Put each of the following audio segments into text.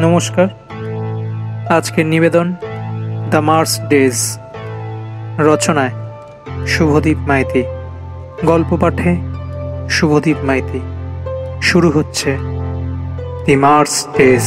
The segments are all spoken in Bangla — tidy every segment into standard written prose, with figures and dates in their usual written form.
নমস্কার। আজকের নিবেদন দ্য মার্স ডেজ, রচনায় শুভদীপ মাইতি, গল্প পাঠে শুভদীপ মাইতি। শুরু হচ্ছে দি মার্স ডেজ।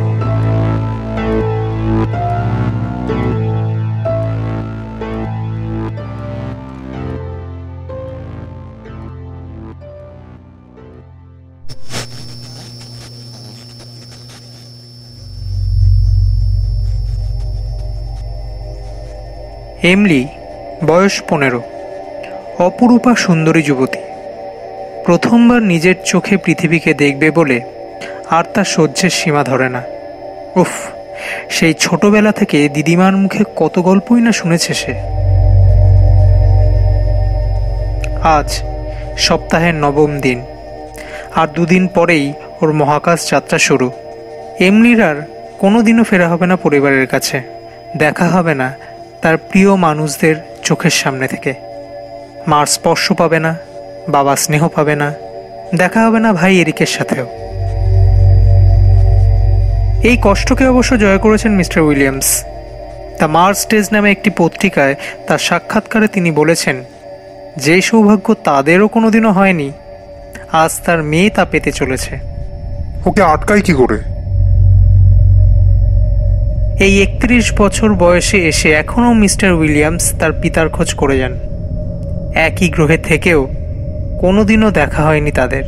এমলি বয়স 15, অপরূপা সুন্দরী যুবতী। প্রথমবার নিজের চোখে পৃথিবীকে দেখবে বলে আর তার সহ্যের সীমা ধরে না। উফ, সেই ছোটবেলা থেকে দিদিমার মুখে কত গল্পই না শুনেছে সে। আজ সপ্তাহের 9ম দিন, আর 2 দিন পরেই ওর মহাকাশ যাত্রা শুরু। এমলির আর কোনোদিনও ফেরা হবে না পরিবারের কাছে, দেখা হবে না তার প্রিয় মানুষদের চোখের সামনে থেকে। মার স্পর্শ পাবে না, বাবা স্নেহ পাবে না, দেখা হবে না ভাই এরিকের সাথেও। এই কষ্টকে অবশ্য জয় করেছেন mister Williams. The Mars days নামে একটি পত্রিকায় তার সাক্ষাৎকারে তিনি বলেছেন, যে সৌভাগ্য তাদেরও কোনোদিনও হয়নি, আজ তার মেয়ে তা পেতে চলেছে। ওকে আটকাই কি করে? এই 31 বছর বয়সে এসে এখনও মিস্টার উইলিয়ামস তার পিতার খোঁজ করে যান। একই গ্রহে থেকেও কোনোদিনও দেখা হয়নি তাদের।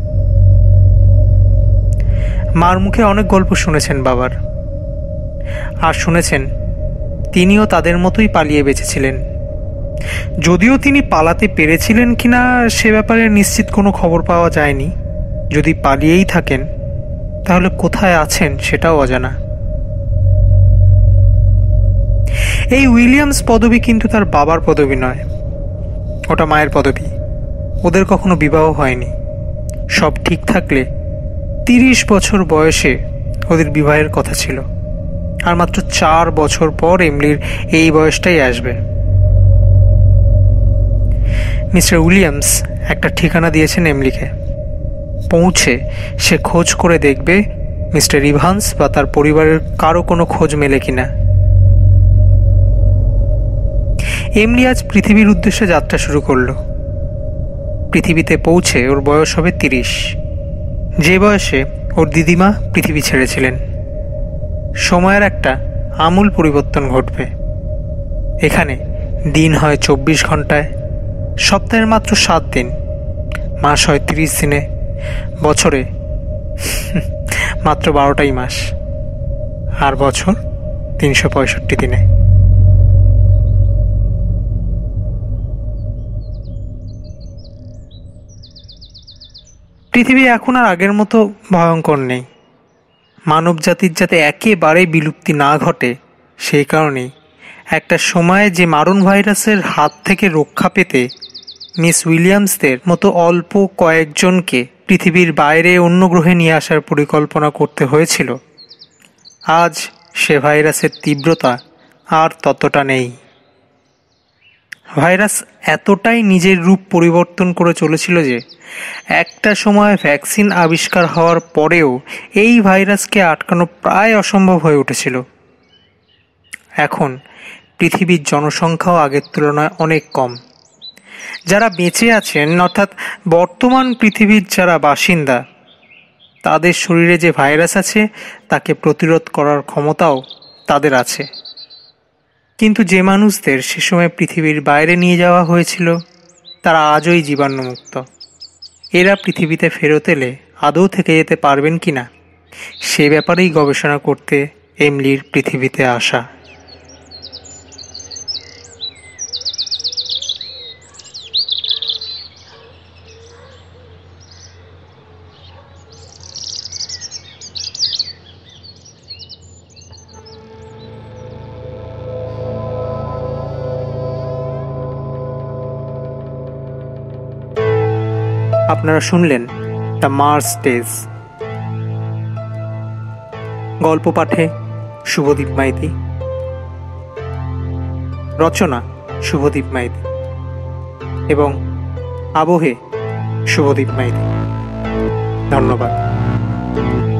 মার মুখে অনেক গল্প শুনেছেন বাবার, আর শুনেছেন তিনিও তাদের মতোই পালিয়ে বেঁচেছিলেন। যদিও তিনি পালাতে পেরেছিলেন কিনা সে ব্যাপারে নিশ্চিত কোনো খবর পাওয়া যায়নি। যদি পালিয়েই থাকেন তাহলে কোথায় আছেন সেটাও অজানা। এই উইলিয়ামস পদবি কিন্তু তার বাবার পদবি নয়, ওটা মায়ের পদবি। ওদের কখনো বিবাহ হয়নি। সব ঠিক থাকলে 30 বছর বয়সে ওদের বিবাহের কথা ছিল, আর মাত্র 4 বছর পর এমলির এই বয়সটাই আসবে। মিস্টার উইলিয়ামস একটা ঠিকানা দিয়েছেন এমলিকে। পৌঁছে সে খোঁজ করে দেখবে মিস্টার ইভান্স বা তার পরিবারের কারো কোনো খোঁজ মেলে কিনা। এমলি আজ পৃথিবীর উদ্দেশ্যে যাত্রা শুরু করল। পৃথিবীতে পৌঁছে ওর বয়স হবে 30, যে বয়সে ওর দিদিমা পৃথিবী ছেড়েছিলেন। সময়ের একটা আমূল পরিবর্তন ঘটবে। এখানে দিন হয় 24 ঘন্টায়, সপ্তাহের মাত্র 7 দিন, মাস হয় 30 দিনে, বছরে মাত্র 12টাই মাস, আর বছর 365 দিনে। পৃথিবী এখন আর আগের মতো ভয়ঙ্কর নেই। মানব জাতির যাতে একেবারেই বিলুপ্তি না ঘটে সেই কারণেই একটা সময়ে যে মারণ ভাইরাসের হাত থেকে রক্ষা পেতে মিস উইলিয়ামসদের মতো অল্প কয়েকজনকে পৃথিবীর বাইরে অন্য গ্রহে নিয়ে আসার পরিকল্পনা করতে হয়েছিল, আজ সে ভাইরাসের তীব্রতা আর ততটা নেই। ভাইরাস এতটাই নিজের রূপ পরিবর্তন করে চলেছিল যে একটা সময় ভ্যাকসিন আবিষ্কার হওয়ার পরেও এই ভাইরাসকে আটকানো প্রায় অসম্ভব হয়ে উঠেছিল। এখন পৃথিবীর জনসংখ্যাও আগের তুলনায় অনেক কম। যারা বেঁচে আছেন, অর্থাৎ বর্তমান পৃথিবীর যারা বাসিন্দা, তাদের শরীরে যে ভাইরাস আছে তাকে প্রতিরোধ করার ক্ষমতাও তাদের আছে। কিন্তু যে মানুষদের সে সময় পৃথিবীর বাইরে নিয়ে যাওয়া হয়েছিল তারা আজই জীবাণুমুক্ত। এরা পৃথিবীতে ফেরত এলে আদৌ থেকে যেতে পারবেন কিনা সে ব্যাপারেই গবেষণা করতে এমলির পৃথিবীতে আসা। আপনারা শুনলেন দ্য মার্স ডেজ। গল্প পাঠে শুভদীপ মাইতি, রচনা শুভদীপ মাইতি এবং আবহে শুভদীপ মাইতি। ধন্যবাদ।